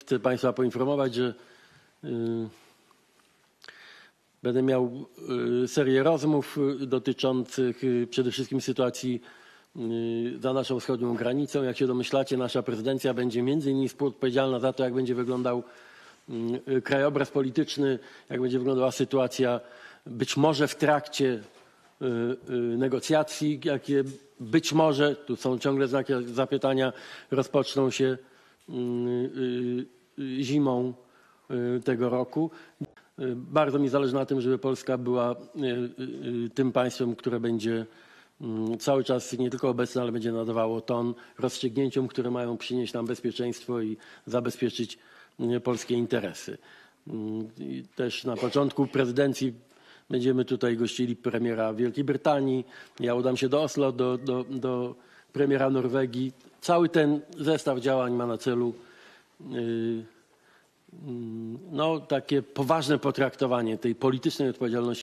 chcę Państwa poinformować, że będę miał serię rozmów dotyczących przede wszystkim sytuacji za naszą wschodnią granicą. Jak się domyślacie, nasza prezydencja będzie między innymi współodpowiedzialna za to, jak będzie wyglądał krajobraz polityczny, jak będzie wyglądała sytuacja być może w trakcie negocjacji, jakie być może, tu są ciągle znaki zapytania, rozpoczną się zimą tego roku. Bardzo mi zależy na tym, żeby Polska była tym państwem, które będzie cały czas nie tylko obecne, ale będzie nadawało ton rozstrzygnięciom, które mają przynieść nam bezpieczeństwo i zabezpieczyć polskie interesy. I też na początku prezydencji będziemy tutaj gościli premiera Wielkiej Brytanii. Ja udam się do Oslo, do premiera Norwegii. Cały ten zestaw działań ma na celu takie poważne potraktowanie tej politycznej odpowiedzialności